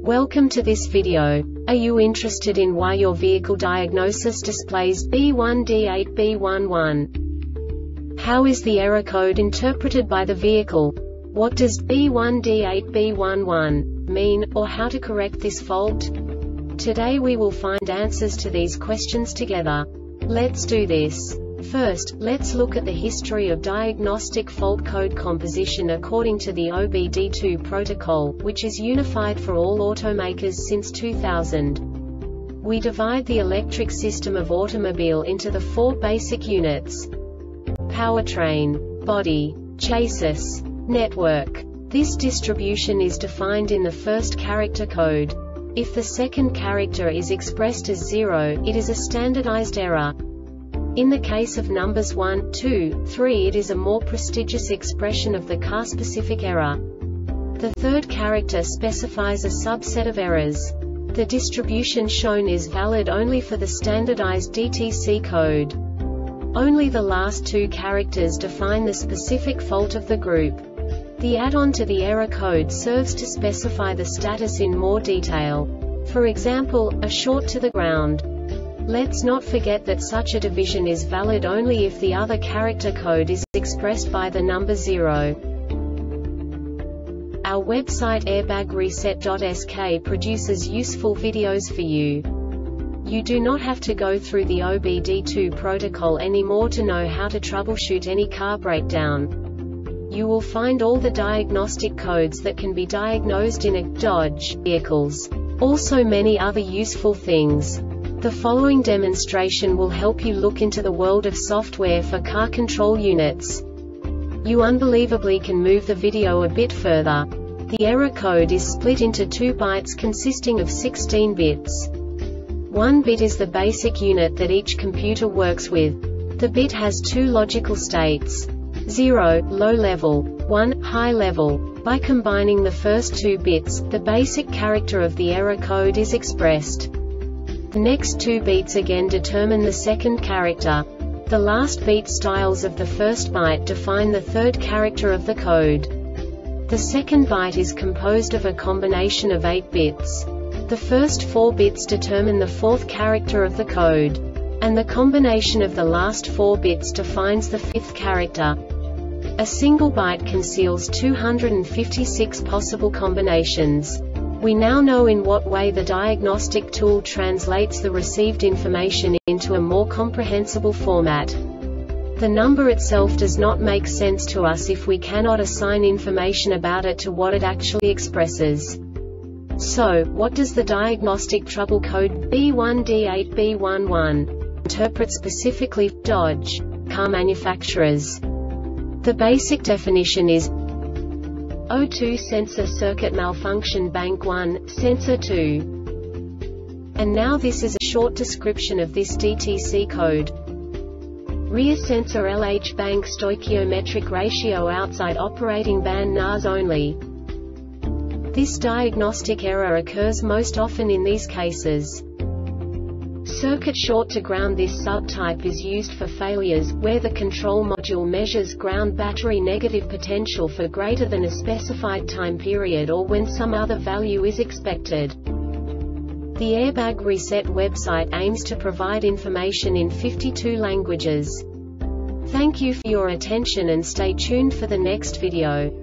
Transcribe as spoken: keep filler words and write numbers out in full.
Welcome to this video. Are you interested in why your vehicle diagnosis displays B one D eight B one one? How is the error code interpreted by the vehicle? What does B one D eight B one one mean, or how to correct this fault? Today we will find answers to these questions together. Let's do this. First, let's look at the history of diagnostic fault code composition according to the O B D two protocol, which is unified for all automakers since two thousand. We divide the electric system of automobile into the four basic units: powertrain, body, chassis, network. This distribution is defined in the first character code. If the second character is expressed as zero, it is a standardized error. In the case of numbers one, two, three, it is a more prestigious expression of the car-specific error. The third character specifies a subset of errors. The distribution shown is valid only for the standardized D T C code. Only the last two characters define the specific fault of the group. The add-on to the error code serves to specify the status in more detail. For example, a short to the ground. Let's not forget that such a division is valid only if the other character code is expressed by the number zero. Our website airbag reset dot S K produces useful videos for you. You do not have to go through the O B D two protocol anymore to know how to troubleshoot any car breakdown. You will find all the diagnostic codes that can be diagnosed in a Dodge vehicles. Also many other useful things. The following demonstration will help you look into the world of software for car control units. You unbelievably can move the video a bit further. The error code is split into two bytes consisting of sixteen bits. One bit is the basic unit that each computer works with. The bit has two logical states: zero, low level, one, high level. By combining the first two bits, the basic character of the error code is expressed. The next two beats again determine the second character. The last beat styles of the first byte define the third character of the code. The second byte is composed of a combination of eight bits. The first four bits determine the fourth character of the code. And the combination of the last four bits defines the fifth character. A single byte conceals two hundred fifty-six possible combinations. We now know in what way the diagnostic tool translates the received information into a more comprehensible format. The number itself does not make sense to us if we cannot assign information about it to what it actually expresses. So, what does the diagnostic trouble code B one D eight B one one interpret specifically for Dodge car manufacturers? The basic definition is O two sensor circuit malfunction bank one, sensor two. And now this is a short description of this D T C code. Rear sensor L H bank stoichiometric ratio outside operating band N A S only. This diagnostic error occurs most often in these cases. Circuit short to ground. This subtype is used for failures, where the control module measures ground battery negative potential for greater than a specified time period or when some other value is expected. The Airbag Reset website aims to provide information in fifty-two languages. Thank you for your attention and stay tuned for the next video.